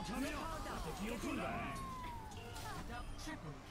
他命，他敵を組んだ。 Triple